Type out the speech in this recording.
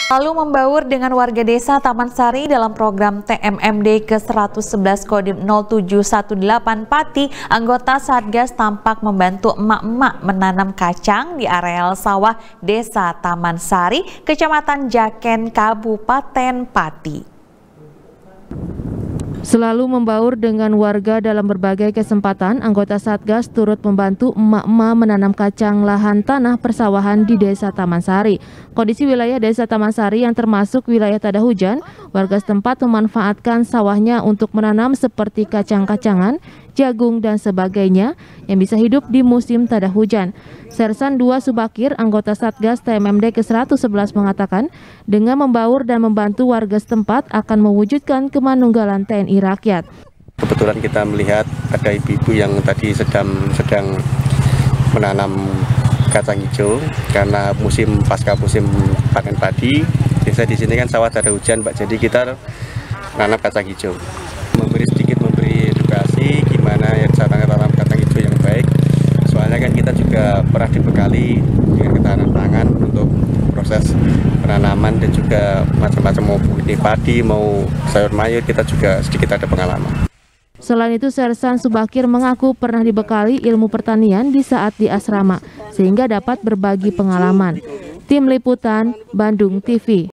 Lalu membaur dengan warga desa Taman Sari dalam program TMMD ke-111 Kodim 0718 Pati, anggota Satgas tampak membantu emak-emak menanam kacang di areal sawah desa Taman Sari, Kecamatan Jaken, Kabupaten Pati. Selalu membaur dengan warga dalam berbagai kesempatan, anggota Satgas turut membantu emak-emak menanam kacang lahan tanah persawahan di Desa Taman Sari. Kondisi wilayah Desa Taman Sari yang termasuk wilayah tada hujan, warga setempat memanfaatkan sawahnya untuk menanam seperti kacang-kacangan, jagung, dan sebagainya yang bisa hidup di musim tada hujan. Sersan 2 Subakir, anggota Satgas TMMD ke-111 mengatakan, dengan membaur dan membantu warga setempat akan mewujudkan kemanunggalan TNI Rakyat. Kebetulan kita melihat ada ibu-ibu yang tadi sedang menanam kacang hijau karena pasca musim panen padi. Desa di sini kan sawah tada hujan, Mbak. Jadi kita menanam kacang hijau. Memberi edukasi gimana ya cara menanam kacang hijau yang baik. Soalnya kan kita juga pernah dibekali dengan ketahanan pangan untuk proses penanaman dan juga macam-macam mau padi, mau sayur mayur, kita juga sedikit ada pengalaman. Selain itu, Sersan Subakir mengaku pernah dibekali ilmu pertanian di saat di asrama, sehingga dapat berbagi pengalaman. Tim Liputan, Bandung TV.